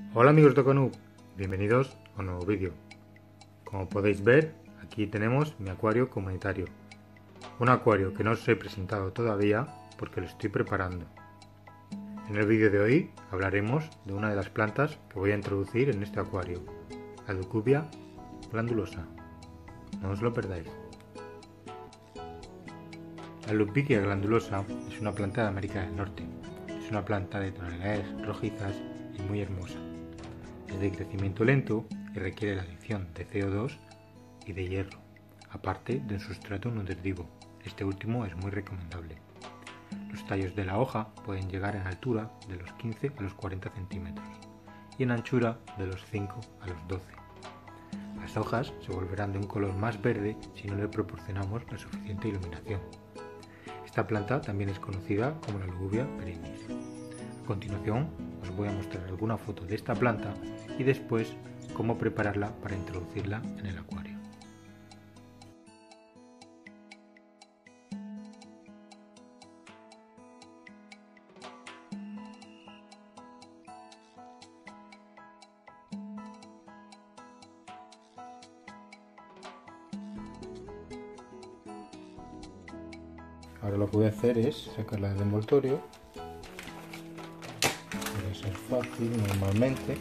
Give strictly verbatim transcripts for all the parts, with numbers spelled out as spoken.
Hola amigos de Oconu, bienvenidos a un nuevo vídeo. Como podéis ver, aquí tenemos mi acuario comunitario. Un acuario que no os he presentado todavía porque lo estoy preparando. En el vídeo de hoy hablaremos de una de las plantas que voy a introducir en este acuario, la Leucubia glandulosa. No os lo perdáis. La Leucubia glandulosa es una planta de América del Norte. Es una planta de tonalidades rojizas y muy hermosa. Es de crecimiento lento y requiere la adición de C O dos y de hierro, aparte de un sustrato nutritivo. Este último es muy recomendable. Los tallos de la hoja pueden llegar en altura de los quince a los cuarenta centímetros y en anchura de los cinco a los doce. Las hojas se volverán de un color más verde si no le proporcionamos la suficiente iluminación. Esta planta también es conocida como la Leucubia perennis. A continuación os voy a mostrar alguna foto de esta planta y después cómo prepararla para introducirla en el acuario. Ahora lo que voy a hacer es sacarla del envoltorio. Puede ser fácil normalmente.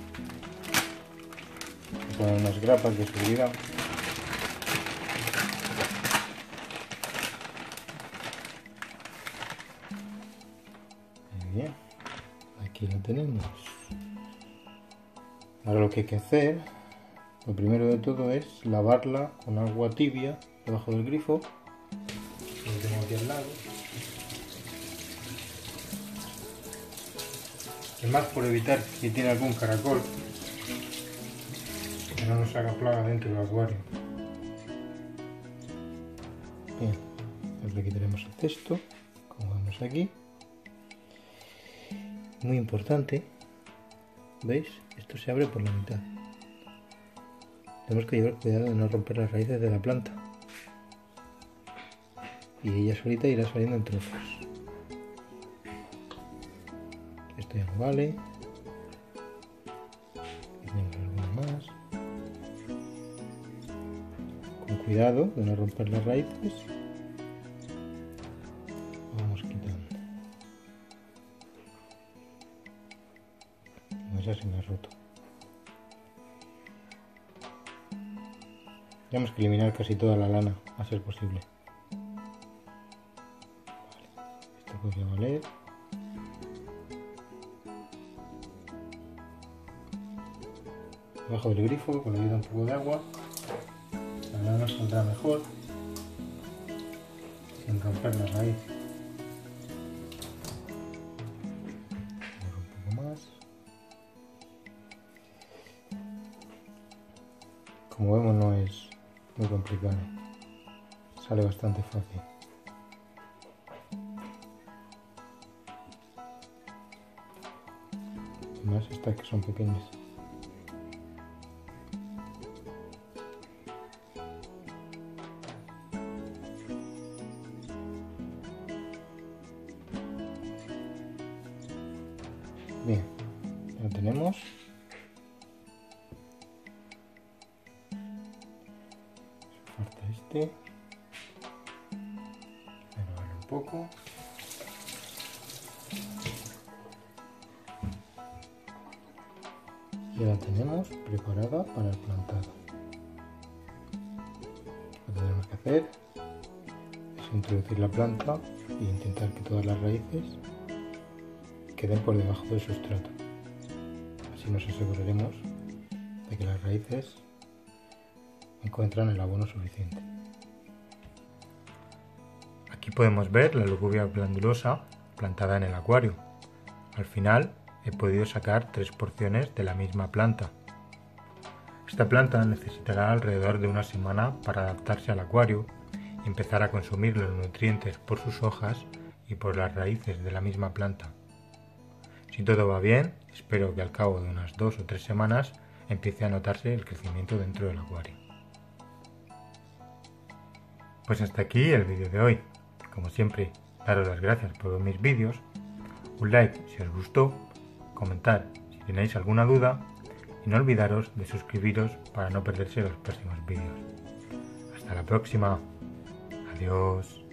Poner unas grapas de seguridad. Muy bien, aquí lo tenemos. Ahora lo que hay que hacer, lo primero de todo es lavarla con agua tibia debajo del grifo. Lo tengo aquí al lado. Además, por evitar que tiene algún caracol, que no nos haga plaga dentro del acuario. Bien, desde aquí tenemos el cesto, como vemos aquí. Muy importante, ¿veis? Esto se abre por la mitad. Tenemos que llevar cuidado de no romper las raíces de la planta. Y ella solita irá saliendo en trozos. Esto ya no vale. Aquí tenemos alguno más. Con cuidado de no romper las raíces. Vamos quitando. No, esa se me ha roto. Tenemos que eliminar casi toda la lana, a ser posible. Vale. Esto podría valer. Debajo del grifo, con la ayuda un poco de agua, la lana saldrá mejor, sin romper la raíz. Un poco más. Como vemos, no es muy complicado, sale bastante fácil. Además, estas que son pequeñas. Bien, ya tenemos. Falta este. Renovar un poco. Ya la tenemos preparada para el plantado. Lo que tenemos que hacer es introducir la planta e intentar que todas las raíces queden por debajo del sustrato. Así nos aseguraremos de que las raíces encuentran el abono suficiente. Aquí podemos ver la Leucubia glandulosa plantada en el acuario. Al final he podido sacar tres porciones de la misma planta. Esta planta necesitará alrededor de una semana para adaptarse al acuario y empezar a consumir los nutrientes por sus hojas y por las raíces de la misma planta. Si todo va bien, espero que al cabo de unas dos o tres semanas empiece a notarse el crecimiento dentro del acuario. Pues hasta aquí el vídeo de hoy. Como siempre, daros las gracias por ver mis vídeos, un like si os gustó, comentar si tenéis alguna duda y no olvidaros de suscribiros para no perderse los próximos vídeos. Hasta la próxima. Adiós.